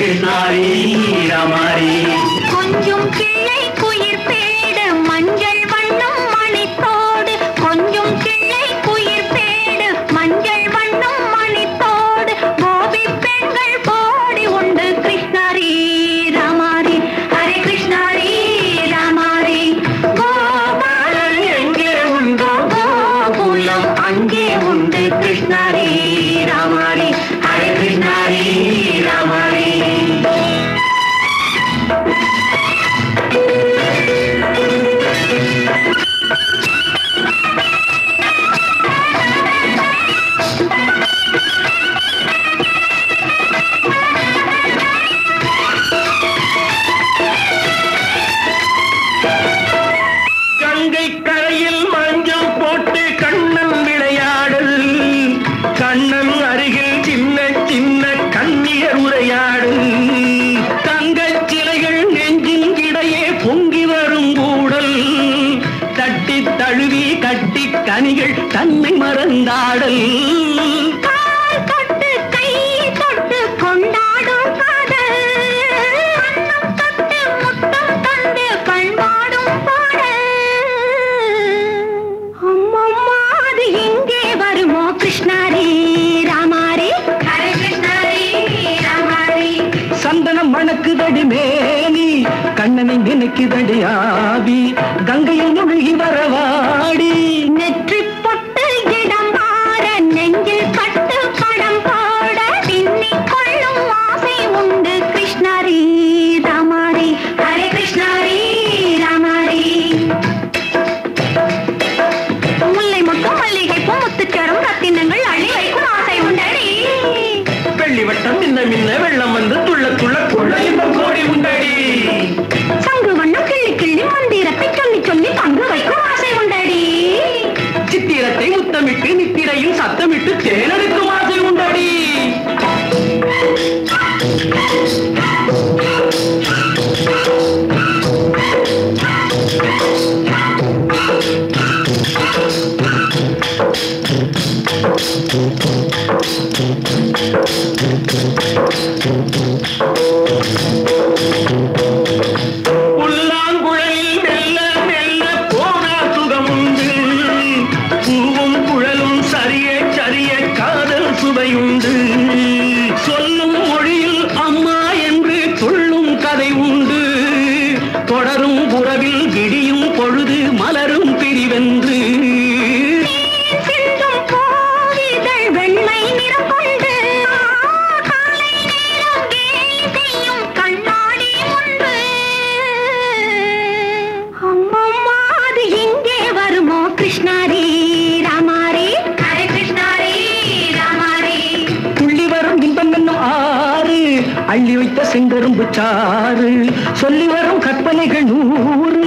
கிருஷ்ணாரி ராமாரி. கொஞ்சம் கிள்ளை queer pad மஞ்சள் வண்ணம் மணித்தோடு, கொஞ்சம் கிள்ளை குயிர் பேடு மஞ்சள் வண்ணம் மணித்தோடு, கோபி பெண்கள் போடி உண்டு கிருஷ்ணாரி ராமாரி. ஹரே கிருஷ்ணாரி ராமாரி. கோபாலன் எங்கே உண்டோ கோகுலம் அங்கே உண்டு கிருஷ்ணாரி ராமாரி. ஹரே கிருஷ்ணாரி ராமாரி. கங்கை கரையில் மஞ்சள் போட்டு கண்ணன் விளையாடல், கண்ணன் அருகில் சின்ன சின்ன கண்ணியர் உரையாடல், தங்கச் சிலைகள் நெஞ்சின் இடையே பொங்கி வரும் கூடல், தட்டி தழுவி கட்டி கனிகள் தன்னை மறந்தாடல், கால் தொட்டு கை தொட்டு கொண்டாடும் காதல், கண்ணம் தொட்டு முத்தம் தந்து பண்பாடும் பாடல். அம்மம்மா அது எங்கே வருமோ கிருஷ்ணாரி ராமாரி. ஹரே கிருஷ்ணாரி ராமாரி. சந்தனம் மணக்குதடி மேனி, கண்ணனை நினைக்குதடி ஆவி, கங்கையில் முழுகி வரவாடி, நெற்றி பொட்டு இடம் மாற நெஞ்சில் பட்டு படம் போட பின்னிக் கொள்ளும் ஆசை உண்டு கிருஷ்ணாரி ராமாரி. ஹரே கிருஷ்ணாரி ராமாரி. முல்லை மொட்டும் மல்லிகை பூ முத்துச்சரம் ரத்தினங்கள் அள்ளி வைக்கும் ஆசை உண்டடி. வெள்ளி வட்டம் மின்ன மின்ன வெள்ளம் வந்து துள்ள துள்ள கொள்ள இன்பம் கோடி உண்டடி, சங்கு வண்ணம் கிள்ளி கிள்ளி மந்திரத்தை சொல்லி சொல்லி பங்கு வைக்கும் ஆசை உண்டடி. சித்திரத்தை முத்தமிட்டு நித்திரையும் சத்தமிட்டு தேனெடுக்கும் ஆசை உண்டடி. புல்லாங்குழலில் மெல்ல மெல்ல போனா சுகமுண்டு, பூவும் குழலும் சரிய சரிய காதல் சுவையுண்டு, சொல்லும் மொழியில் அம்மா என்று சொல்லும் கதை உண்டு, தொடரும் உறவில் விடியும் பொழுது மலரும் பிரிவென்று, சிந்தும் பூவிதழ் வெண்மை நிறம் கொண்டு, காலை நேரம் கேலிசெய்யும் கண்ணாடி முன்பு. அம்மம்மா அது எங்கே வருமோ கிருஷ்ணாரி ராமாரி. ஹரே கிருஷ்ணாரி ராமாரி. துள்ளி வரும் இன்பம் என்னும் ஆறு, அள்ளி வைத்த செங்கரும்பு சாறு, சொல்லி வரும் கற்பனைகள் 100,